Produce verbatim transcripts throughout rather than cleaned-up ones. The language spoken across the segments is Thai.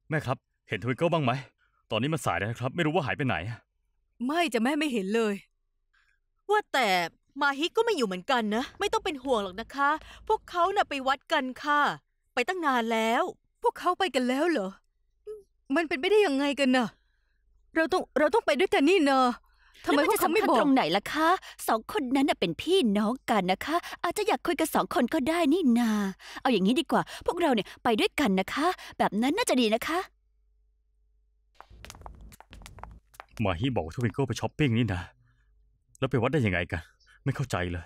แม่ครับเห็นทวิงเกิลบ้างไหมตอนนี้มันสายแล้วครับไม่รู้ว่าหายไปไหนไม่จะแม่ไม่เห็นเลยว่าแต่มาฮิก็ไม่อยู่เหมือนกันนะไม่ต้องเป็นห่วงหรอกนะคะ พวกเขาน่ะไปวัดกันค่ะไปตั้งนานแล้วพวกเขาไปกันแล้วเหรอมันเป็นไปได้ยังไงกันน่ะเราต้องเราต้องไปด้วยกันนี่เนอะทำไมพวกเขาไม่บอกตรงไหนล่ะคะสองคนนั้นเป็นพี่น้องกันนะคะอาจจะอยากคุยกันสองคนก็ได้นี่นาเอาอย่างนี้ดีกว่าพวกเราเนี่ยไปด้วยกันนะคะแบบนั้นน่าจะดีนะคะมาฮิบอกว่าทวิงเกิลไปช้อปปิ้งนี่นะแล้วไปวัดได้ยังไงกันไม่เข้าใจเลย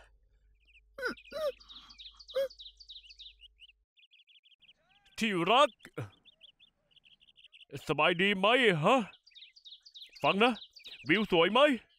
ที่รักสบายดีไหมฮะฟังนะวิวสวยไหม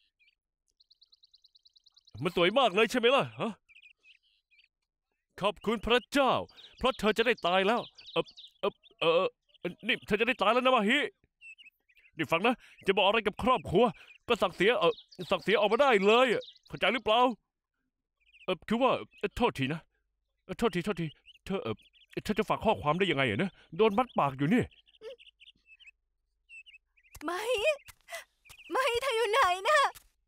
มันสวยมากเลยใช่ไหมล่ะฮะขอบคุณพระเจ้าเพราะเธอจะได้ตายแล้วเออเออเออนี่เธอจะได้ตายแล้วนะมาฮินี่ฟังนะจะบอกอะไรกับครอบครัวก็สั่งเสียเออสั่งเสียออกมาได้เลยเข้าใจหรือเปล่าเออคือว่าโทษทีนะโทษทีโทษทีเธอเออเธอจะฝากข้อความได้ยังไงอะนะโดนมัดปากอยู่นี่ไม่ไม่เธออยู่ไหนนะ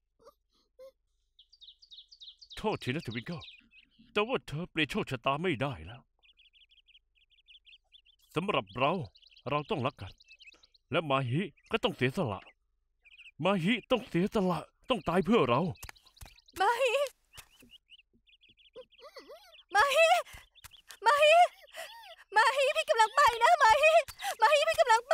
โทษทีนะทวิงเกิลแต่ว่าเธอเปลี่ยนโชคชะตาไม่ได้แล้วสำหรับเราเราต้องรักกันและมาฮิก็ต้องเสียสละมาฮิต้องเสียสละต้องตายเพื่อเรามาฮิมาฮิมาฮิมาฮิพี่กำลังไปนะมาฮิมาฮิพี่กำลังไป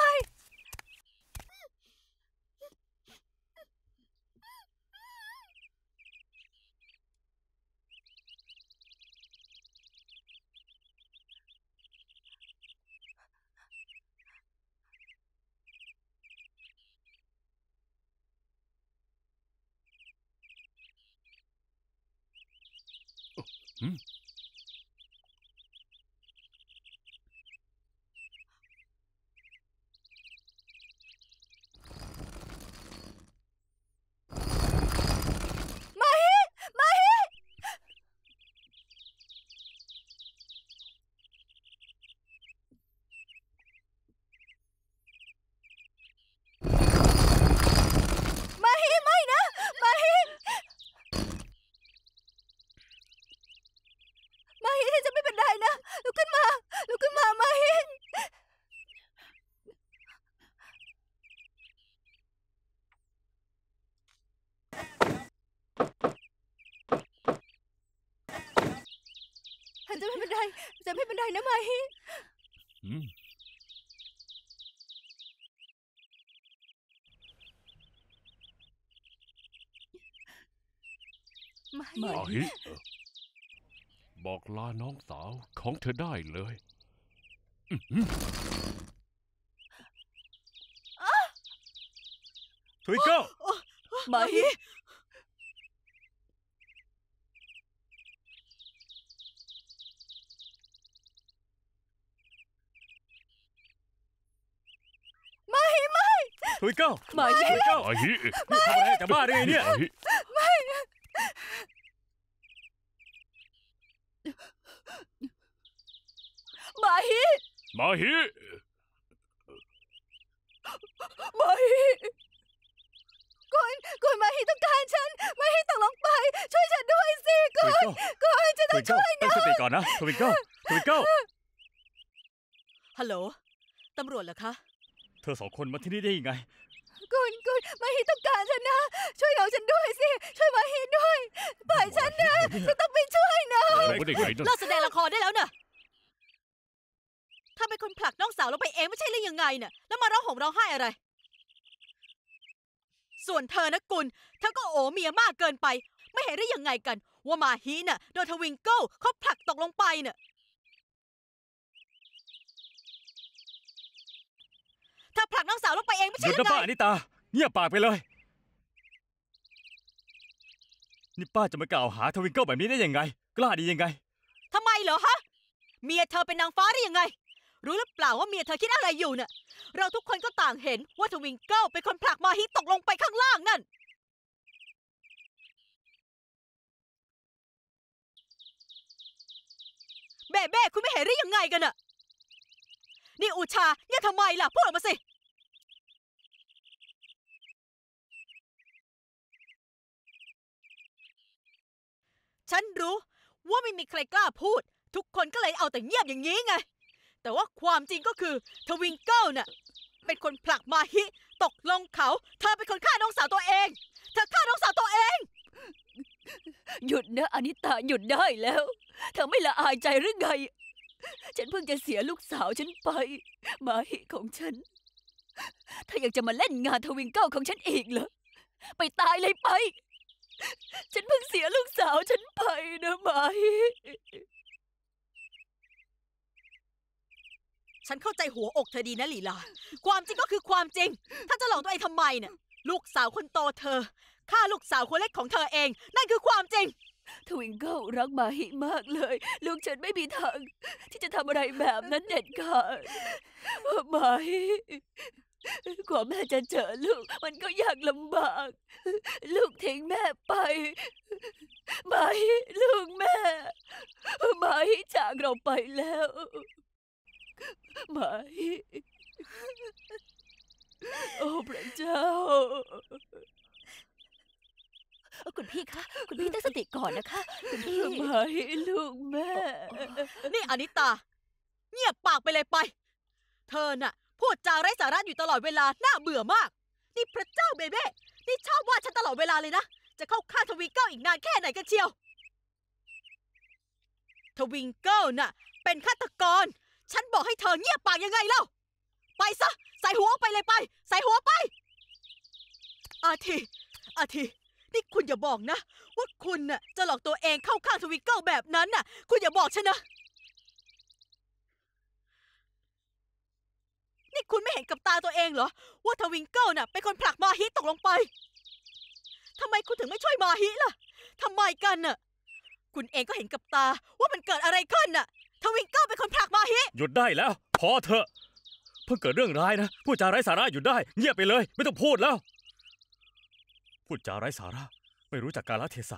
อืมมาฮิมาฮิมาฮิไม่นะมาฮิมาฮิเธอจะไม่เป็นไรนะลุกขึ้นมาลุกขึ้นมามาฮิเธอจะไม่เป็นไรจะไม่เป็นไรนะมาฮิอืมมามาฮิเออบอกลาน้องสาวของเธอได้เลยอื้อหือทวิงเกิลมาฮิมาฮิไม่ทวิงเกิลมาฮิทวิงเกิลมาฮินี่ทำอะไรจะบ้าได้ไงเนี่ยมาฮิมาฮิมาฮิมาฮิคุณคุณมาฮิต้องการฉันมาฮิตกลงไปช่วยฉันด้วยสิทคุวิงณเกิลคุณฉันทต้อวิงงเกิช่ลวยตั้งสติก่อนนะทวิงเกิลทวิงเกิลฮัลโหลตำรวจเหรอคะเธอสองคนมาที่นี่ได้ยังไงคุณคุณมาฮิต้องการฉันนะช่วยน้องฉันด้วยสิช่วยมาฮิด้วยปล่อยฉันนะฉันต้องไปช่วยน้องไม่ได้ไงนั่นเลิกแสดงละครได้แล้วนะถ้าเป็นคนผลักน้องสาวลงไปเองไม่ใช่หรือยังไงน่ะแล้วมาร้องห่มร้องไห้อะไรส่วนเธอนะกุลเธอก็โอเมียมากเกินไปไม่เห็นได้ยังไงกันว่ามาฮีน่ะโดนทวิงเกิลเขาผลักตกลงไปน่ะถ้าผลักน้องสาวลงไปเองไม่หใช่ยุดหรือนะไงป้าอนิตาเงียบปากไปเลยนี่ป้าจะมากล่าวหาทวิงเกิลแบบนี้ได้ยังไงกล้าดียังไงทำไมเหรอฮะเมียเธอเป็นนางฟ้าได้ยังไงรู้หรือเปล่าว่าเมียเธอคิดอะไรอยู่น่ะเราทุกคนก็ต่างเห็นว่าทวิงเกิลเป็นคนผลักมาฮีตกลงไปข้างล่างนั่นเบ้เบ้คุณไม่เห็นหรือยังไงกันน่ะนี่อุชาเนี่ยทำไมล่ะพูดออกมาสิฉันรู้ว่าไม่มีใครกล้าพูดทุกคนก็เลยเอาแต่เงียบอย่างนี้ไงแต่ว่าความจริงก็คือทวิงเกิลน่ะเป็นคนผลักมาฮิตกลงเขาเธอเป็นคนฆ่าน้องสาวตัวเองเธอฆ่าน้องสาวตัวเองหยุดนะอนิตาหยุดได้แล้วเธอไม่ละอายใจหรือไงฉันเพิ่งจะเสียลูกสาวฉันไปมาฮิของฉันเธออยากจะมาเล่นงานทวิงเกิลของฉันอีกเหรอไปตายเลยไปฉันเพิ่งเสียลูกสาวฉันไปนะมาฮิฉันเข้าใจหัวอกเธอดีนะลีลาความจริงก็คือความจริงถ้าจะหลอกตัวเองทำไมเนี่ยลูกสาวคนโตเธอฆ่าลูกสาวคนเล็กของเธอเองนั่นคือความจริงทวิงเกิลรักมาฮิมากเลยลูกฉันไม่มีทางที่จะทำอะไรแบบนั้นเด็ดขาดมาฮิกว่าแม่จะเจอลูกมันก็ยากลำบากลูกทิ้งแม่ไปมาฮิลูกแม่มาฮิจากเราไปแล้วมาฮิโอ้พระเจ้าคุณพี่คะคุณพี่ตั้งสติก่อนนะคะคุณพี่มาฮิลูกแม่นี่อนิตาเงียบปากไปเลยไปเธอน่ะพูดจาไร้สาระอยู่ตลอดเวลาน่าเบื่อมากนี่พระเจ้าเบเบ้นี่ชอบว่าฉันตลอดเวลาเลยนะจะเข้าข้างทวิงเกิลอีกนานแค่ไหนกันเชียวทวิงเกิลน่ะเป็นฆาตกรฉันบอกให้เธอเงียบปากยังไงเล่าไปซะใส่หัวไปเลยไปใส่หัวไปอาทีอาทีนี่คุณอย่าบอกนะว่าคุณน่ะจะหลอกตัวเองเข้าข้างทวิงเกิลแบบนั้นน่ะคุณอย่าบอกฉันนะนี่คุณไม่เห็นกับตาตัวเองเหรอว่าทวิงเกิลน่ะเป็นคนผลักมาฮิตกลงไปทำไมคุณถึงไม่ช่วยมาฮิล่ะทำไมกันน่ะคุณเองก็เห็นกับตาว่ามันเกิดอะไรขึ้นน่ะทวิงเกิลเป็นคนผลักมาฮิหยุดได้แล้วพอเถอะเพิ่งเกิดเรื่องร้ายนะพูดจาไร้สาระหยุดได้เงียบไปเลยไม่ต้องพูดแล้วพูดจาไร้สาระไม่รู้จักกาลเทศะ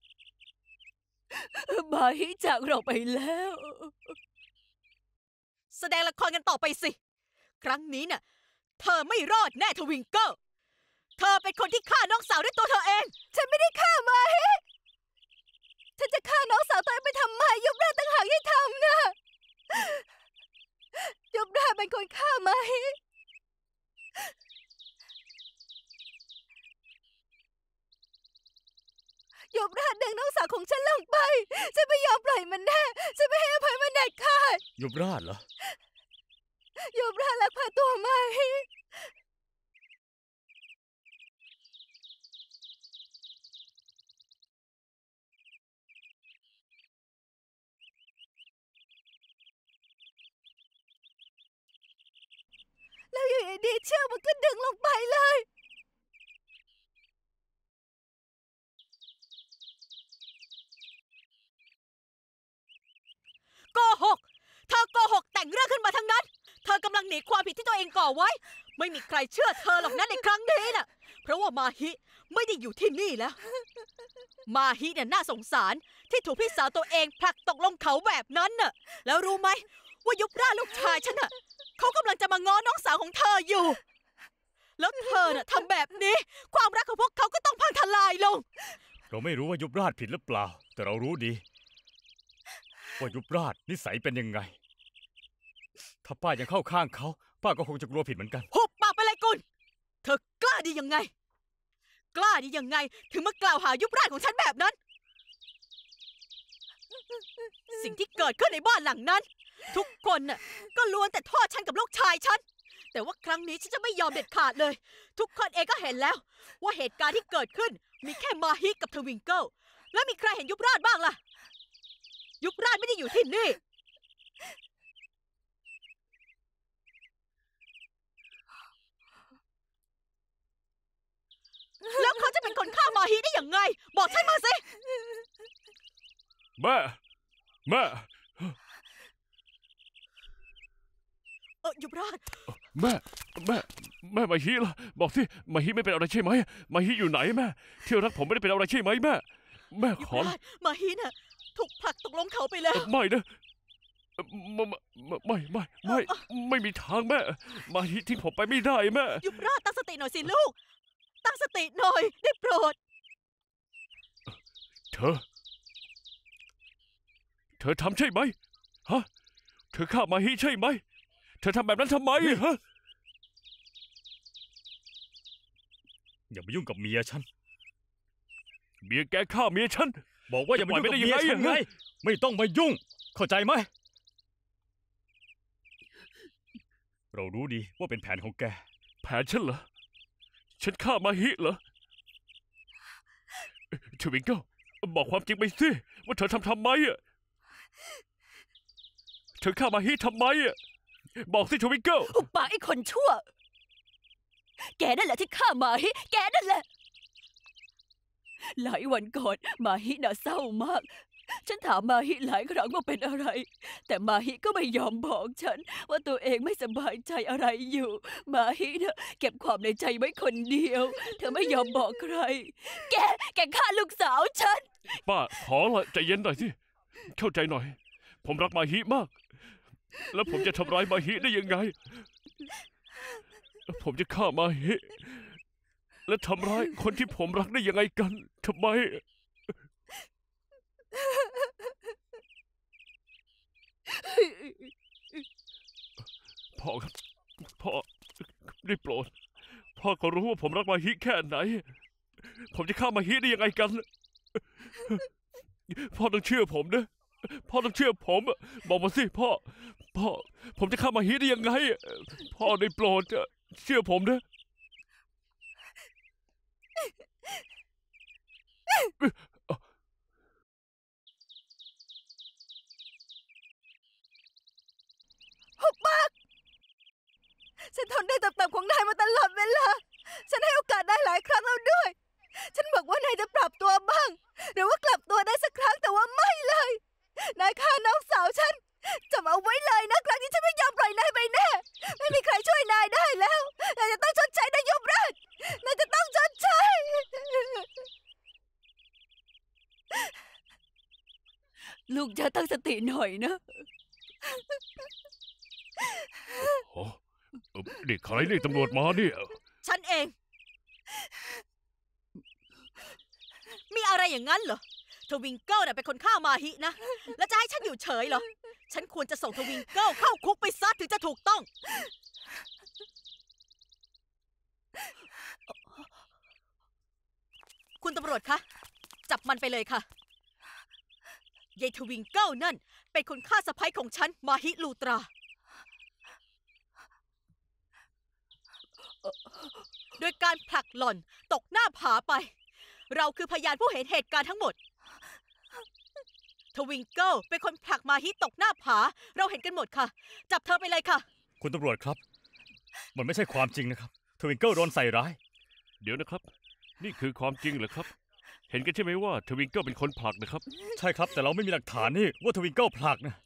มาฮิจากเราไปแล้วแสดงละครกันต่อไปสิครั้งนี้น่ะเธอไม่รอดแน่ทวิงเกิลเธอเป็นคนที่ฆ่าน้องสาวด้วยตัวเธอเองฉันไม่ได้ฆ่ามาฮิฉันจะฆ่าน้องสาวตัวเองไปทำไมยมราชต่างหากที่ทำนะยมราชเป็นคนฆ่ามาฮิยมราชดึงน้องสาวของฉันลงไปฉันไม่ยอมปล่อยมันแน่ฉันไม่ให้อภัยมันเด็ดขาดยมราชเหรอยมราชลักพาตัวมาฮิแล้วอยู่ดีๆเชือกมันก็ดึงลงไปเลยโกหกเธอโกหกแต่งเรื่องขึ้นมาทั้งนั้นเธอกำลังหนีความผิดที่ตัวเองก่อไว้ไม่มีใครเชื่อเธอหรอกนะในครั้งนี้น่ะเพราะว่ามาฮิไม่ได้อยู่ที่นี่แล้วมาฮิเนี่ยน่าสงสารที่ถูกพี่สาวตัวเองผลักตกลงเขาแบบนั้นน่ะแล้วรู้ไหมว่ายุบราลูกชายฉันน่ะเขากำลังจะมาง้อน้องสาวของเธออยู่แล้วเธอน่ะทำแบบนี้ความรักของพวกเขาก็ต้องพังทลายลงเราไม่รู้ว่ายุบราชผิดหรือเปล่าแต่เรารู้ดีว่ายุบราชนิสัยเป็นยังไงถ้าป้ายังเข้าข้างเขาป้าก็คงจะกลัวผิดเหมือนกันหุบปากไปเลยกุลเธอกล้าดียังไงกล้าดียังไงถึงมากล่าวหายุบราชของฉันแบบนั้นสิ่งที่เกิดขึ้นในบ้านหลังนั้นทุกคนน่ะก็ล้วนแต่โทษฉันกับลูกชายฉันแต่ว่าครั้งนี้ฉันจะไม่ยอมเด็ดขาดเลยทุกคนเองก็เห็นแล้วว่าเหตุการณ์ที่เกิดขึ้นมีแค่มาฮิกับทวิงเกิลแล้วมีใครเห็นยุบราชบ้างล่ะยุบราชไม่ได้อยู่ที่นี่แล้วเขาจะเป็นคนฆ่ามาฮีได้อย่างไงบอกฉันมาสิแม่แม่เออยุบราชแม่แม่แม่มาฮีล่ะบอกสิมาฮีไม่เป็นอะไรใช่ไหมมาฮีอยู่ไหนแม่ที่รักผมไม่ได้เป็นอะไรใช่ไหมแม่แม่ขอมาฮีน่ะถูกผลักตกลงเขาไปแล้วไม่นะไม่ไม่ไม่ไม่ไม่มีทางแม่มาฮิทิ้งผมไปไม่ได้แม่ยุบราชตั้งสติหน่อยสิลูก ตั้งสติหน่อยได้โปรดเธอ เธอทำใช่ไหมฮะเธอฆ่ามาฮิใช่ไหมเธอทำแบบนั้นทำไมฮะอย่ามายุ่งกับเมียฉันเมียแกฆ่าเมียฉันบอกว่าอย่ามายุ่งกับเมียฉันไงไม่ต้องมายุ่ง เข้าใจไหมเรารู้ดีว่าเป็นแผนของแกแผนฉันเหรอฉันฆ่ามาฮิเหรอทวิงเกิลบอกความจริงไปสิว่าเธอทำทำไมอ่ะเธอฆ่ามาฮิทำไมอ่ะบอกสิทวิงเกิลอุปปากไอ้คนชั่ว แกนั่นแหละที่ฆ่ามาฮิแกนั่นแหละ หลายวันก่อนมาฮิน่ะเศร้ามาก ฉันถามมาฮิหลายครั้งว่าเป็นอะไร แต่มาฮิก็ไม่ยอมบอกฉันว่าตัวเองไม่สบายใจอะไรอยู่ มาฮิเน่ะเก็บความในใจไว้คนเดียว เธอไม่ยอมบอกใคร แก แกฆ่าลูกสาวฉันป้าขอละใจเย็นหน่อยสิเข้าใจหน่อย ผมรักมาฮิมาก แล้วผมจะทำร้ายมาฮิได้ยังไง ผมจะฆ่ามาฮิและทำร้ายคนที่ผมรักได้ยังไงกันทำไมพ่อครับพ่อได้โปรดพ่อก็รู้ว่าผมรักมาฮิแค่ไหน ผมจะฆ่ามาฮิได้ยังไงกันพ่อต้องเชื่อผมนะพ่อต้องเชื่อผมบอกมาสิพ่อพ่อผมจะฆ่ามาฮิได้ยังไงพ่อได้โปรดเชื่อผมนะหุบปากฉันทนได้ตับๆของนายมาตลอดเวลา ฉันให้โอกาสนายหลายครั้งแล้วด้วย ฉันบอกว่านายจะปรับตัวบ้าง หรือว่ากลับตัวได้สักครั้งแต่ว่าไม่เลย นายฆ่าน้องสาวฉันจำเอาไว้เลยนะครั้งนี้ฉันไม่ยอมปล่อยนายไปแน่ ไม่มีใครช่วยนายได้แล้ว นายจะต้องชดใช้นายยุบราชนายจะต้องชดใช้ลูกจะตั้งสติหน่อยนะโอ้เด็กใครเรียกตำรวจมาเนี่ยฉันเอง มีอะไรอย่างนั้นเหรอ ทวิงเกิลน่ะเป็นคนฆ่ามาฮินะ แล้วจะให้ฉันอยู่เฉยเหรอ ฉันควรจะส่งทวิงเกิลเข้าคุกไปซะถึงจะถูกต้อง คุณตำรวจคะ จับมันไปเลยค่ะยายทวิงเกิลนั่นเป็นคนฆ่าสะใภ้ของฉันมาฮิลูตรา โดยการผลักหล่อนตกหน้าผาไป เราคือพยานผู้เห็นเหตุการณ์ทั้งหมด ทวิงเกิลเป็นคนผลักมาฮิตกหน้าผา เราเห็นกันหมดค่ะ จับเธอไปเลยค่ะคุณตำรวจครับ มันไม่ใช่ความจริงนะครับทวิงเกิลโดนใส่ร้ายเดี๋ยวนะครับ นี่คือความจริงเหรอครับ เห็นกันใช่ไหมว่าทวิงเกิลเป็นคนผลักนะครับใช่ครับแต่เราไม่มีหลักฐานนี่ว่าทวิงเกิลผลักนะ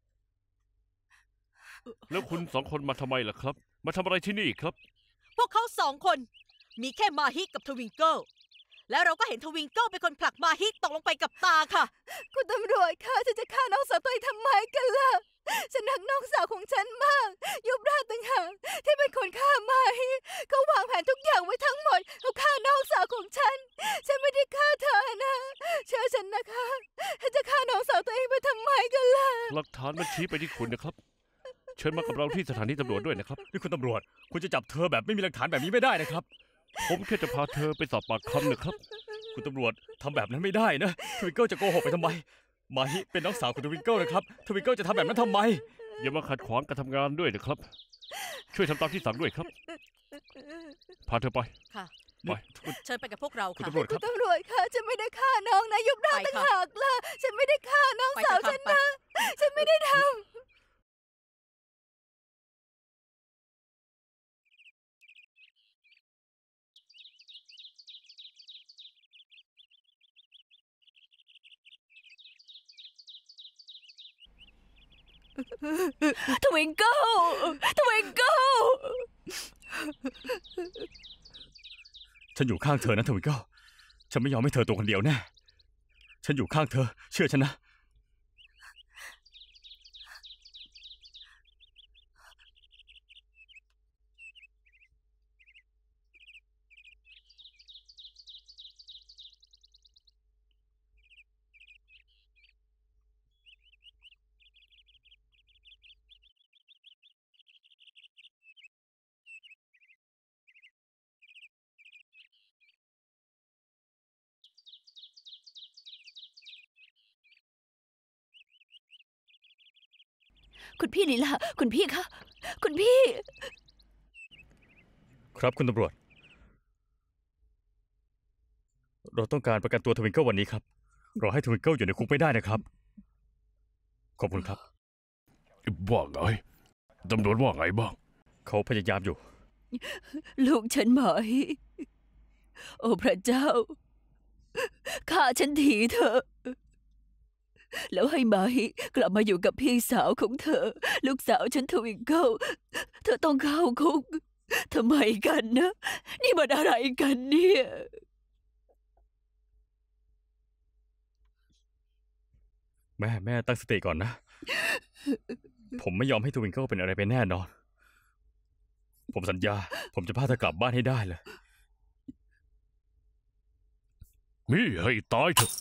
แล้วคุณสองคนมาทำไมล่ะครับ มาทำอะไรที่นี่ครับพวกเขาสองคนมีแค่มาฮิกับทวิงเกิลและเราก็เห็นทวิงเกิลเป็นคนผลักมาฮิตกลงไปกับตาค่ะ คุณตำรวจคะฉันจะฆ่าน้องสาวตัวเองทำไมกันล่ะ ฉันรักน้องสาวของฉันมาก ยุบราชต่างหากที่เป็นคนฆ่ามาฮิเขาวางแผนทุกอย่างไว้ทั้งหมดเขาฆ่าน้องสาวของฉัน ฉันไม่ได้ฆ่าเธอนะเชื่อฉันนะคะฉันจะฆ่าน้องสาวตัวเองไปทำไมกันล่ะหลักฐานมันชี้ไปที่คุณนะครับ เชิญมากับเราที่สถานีตำรวจด้วยนะครับนี่คุณตำรวจคุณจะจับเธอแบบไม่มีหลักฐานแบบนี้ไม่ได้นะครับผมแค่จะพาเธอไปสอบปากคำนะครับคุณตำรวจทำแบบนั้นไม่ได้นะทวิงเกิลจะโกหกไปทำไม มาฮิเป็นน้องสาวของทวิงเกิลนะครับทวิงเกิลจะทำแบบนั้นทำไมอย่ามาขัดขวางการทำงานด้วยนะครับ ช่วยทำตามที่สั่งด้วยครับ พาเธอไปค่ะไปเชิญไปกับพวกเราคุณค่ะตำรวจครับตำรวจคะฉันไม่ได้ฆ่าน้องนะยุบราชต่างหากล่ะฉันไม่ได้ฆ่าน้องสาวฉันนะฉันไม่ได้ทำทวิงเกิลทวิงเกิลฉันอยู่ข้างเธอนะทวิงเกิลฉันไม่ยอมให้เธอตัวคนเดียวแน่ฉันอยู่ข้างเธอ เชื่อฉันนะคุณพี่ลีลาคุณพี่คะคุณพี่ครับคุณตำรวจ เราต้องการประกันตัวทวิงเกิลวันนี้ครับรอให้ทวิงเกิลอยู่ในคุกไม่ได้นะครับ ขอบคุณครับว่าไงตำรวจว่าไงบ้างเขาพยายามอยู่ลูกฉันมาฮิโอ้พระเจ้าฆ่าฉันทีเถอะแล้วให้มาฮิกลับมาอยู่กับพี่สาวของเธอ ลูกสาวฉันทวิงเกิลเธอต้องเข้าคุกทำไมกันนะ นี่มันอะไรกันเนี่ยแม่แม่ตั้งสติก่อนนะ ผมไม่ยอมให้ทวิงเกิลเป็นอะไรไปแน่นอน ผมสัญญา ผมจะพาเธอกลับบ้านให้ได้เลยนี่ให้ตายเถอะ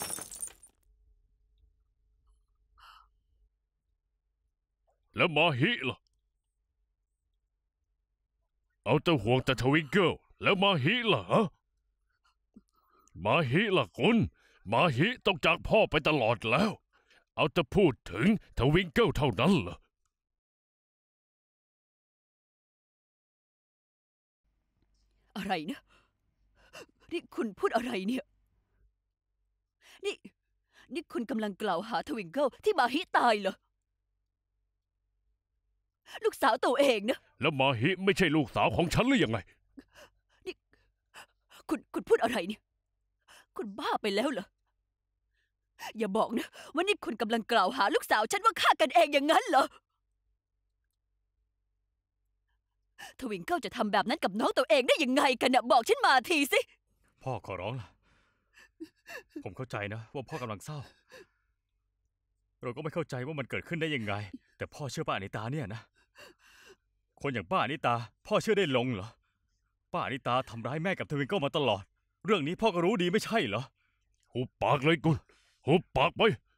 แล้วมาฮิล่ะเอาแต่ห่วงแต่ทวิงเกิลแล้วมาฮิล่ะฮะมาฮิล่ะคุณมาฮิต้องจากพ่อไปตลอดแล้ว เอาแต่พูดถึงทวิงเกิลเท่านั้นเหรออะไรนะนี่คุณพูดอะไรเนี่ยนี่นี่คุณกำลังกล่าวหาทวิงเกิลที่มาฮิตายเหรอลูกสาวตัวเองนะแล้วมาฮิไม่ใช่ลูกสาวของฉันหรือยังไงนี่คุณคุณพูดอะไรเนี่ย คุณบ้าไปแล้วเหรออย่าบอกนะว่านี่คุณกำลังกล่าวหาลูกสาวฉันว่าฆ่ากันเองอย่างนั้นเหรอทวิงเกิลจะทำแบบนั้นกับน้องตัวเองได้ยังไงกันนะบอกฉันมาทีสิพ่อขอร้องล่ะ ผมเข้าใจนะว่าพ่อกำลังเศร้า เราก็ไม่เข้าใจว่ามันเกิดขึ้นได้ยังไง แต่พ่อเชื่อป้าอนิตาเนี่ยนะ คนอย่างป้าอนิตา พ่อเชื่อได้ลงเหรอ ป้าอนิตาทำร้ายแม่กับทวิงเกิลมาตลอด เรื่องนี้พ่อก็รู้ดีไม่ใช่เหรอหุบปากเลยกุลหุบปากไป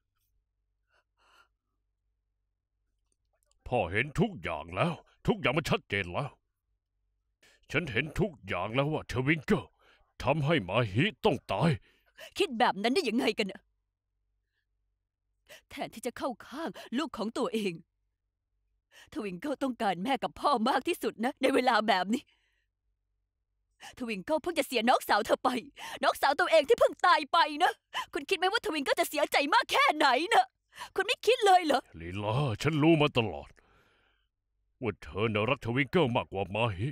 พ่อเห็นทุกอย่างแล้ว ทุกอย่างมันชัดเจนแล้ว ฉันเห็นทุกอย่างแล้วว่าทวิงเกิลทำให้มาฮิต้องตายคิดแบบนั้นได้ยังไงกันน่ะแทนที่จะเข้าข้างลูกของตัวเองทวิงเกิลต้องการแม่กับพ่อมากที่สุดนะในเวลาแบบนี้ทวิงเกิลเพิ่งจะเสียน้องสาวเธอไปน้องสาวตัวเองที่เพิ่งตายไปนะคุณคิดไหมว่าทวิงเกิลจะเสียใจมากแค่ไหนนะคุณไม่คิดเลยเหรอลีลาฉันรู้มาตลอดว่าเธอน่ะรักทวิงเกิลมากกว่ามาฮิ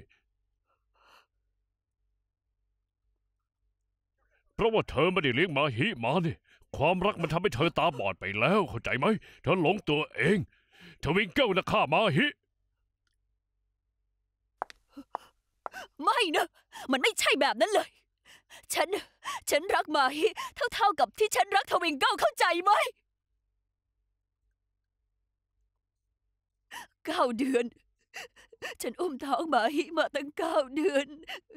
เพราะว่าเธอไม่ได้เลี้ยงมาฮิมาเนี่ยความรักมันทำให้เธอตาบอดไปแล้วเข้าใจไหมเธอหลงตัวเองทวิงเกิลนะฆ่ามาฮิไม่นะมันไม่ใช่แบบนั้นเลย ฉัน ฉันรักมาฮิเท่าๆกับที่ฉันรักทวิงเกิลเข้าใจไหมเก้าเดือน ฉันอุ้มท้องมาฮิมาตั้งเก้าเดือน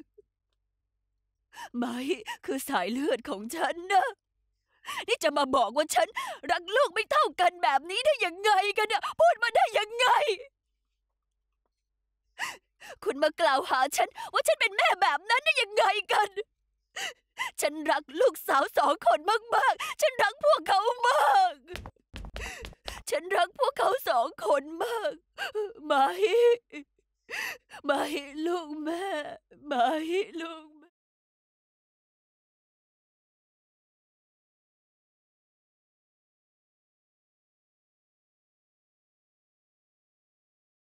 มาฮิคือสายเลือดของฉันนะนี่จะมาบอกว่าฉันรักลูกไม่เท่ากันแบบนี้ได้ยังไงกันเนี่ยพูดมาได้ยังไง คุณมากล่าวหาฉันว่าฉันเป็นแม่แบบนั้นได้ยังไงกัน ฉันรักลูกสาวสองคนมากๆ ฉันรักพวกเขามาก ฉันรักพวกเขาสองคนมากมาฮิมาฮิลูกแม่มาฮิลูก